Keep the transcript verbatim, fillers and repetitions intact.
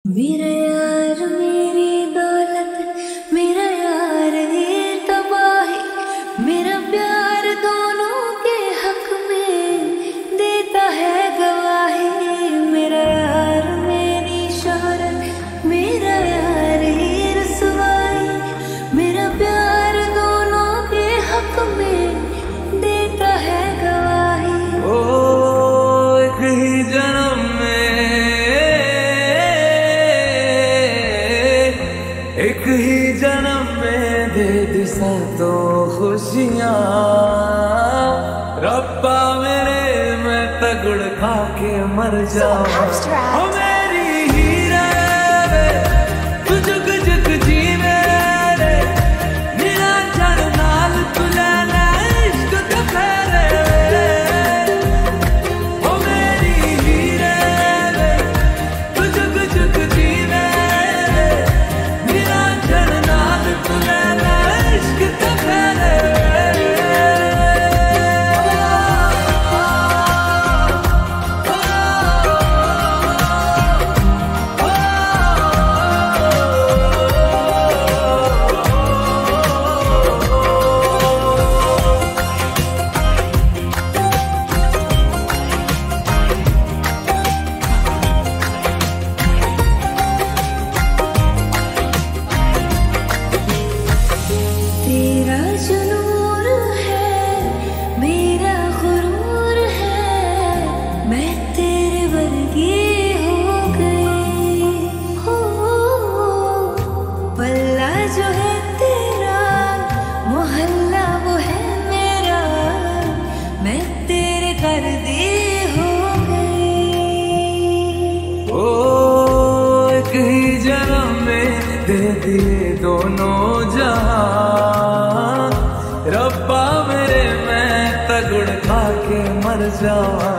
मेरा यार मेरी दौलत, मेरा यार ये तबाही, मेरा प्यार दोनों के हक में देता है गवाही। मेरा यार मेरी शोहरत, मेरा यार ये रसवाई, मेरा प्यार दोनों के हक में देता है गवाही। ओ एक ही जन्म एक ही जन्म में दे दिशा तो खुशियाँ, रब्बा मेरे मैं तगड़ खा के मर जाऊँ। मेरी हीरे तू जुग जुग जीवे रे, मेरा जड़ नाल तू लेना इश्क ते फेरे। ओ मेरी हीरे तू जुग जुग जीवे, तेरा जुनून है मेरा गुरूर है, मैं तेरे वर्गी हो गई। हो पल्ला जो है तेरा, मोहल्ला वो है मेरा, मैं तेरे कर दी हो गई। ओ एक ही जन्म में दे दिए दोनों जहां, रब्बा मेरे मैं तगड़ खा के मर जाऊं।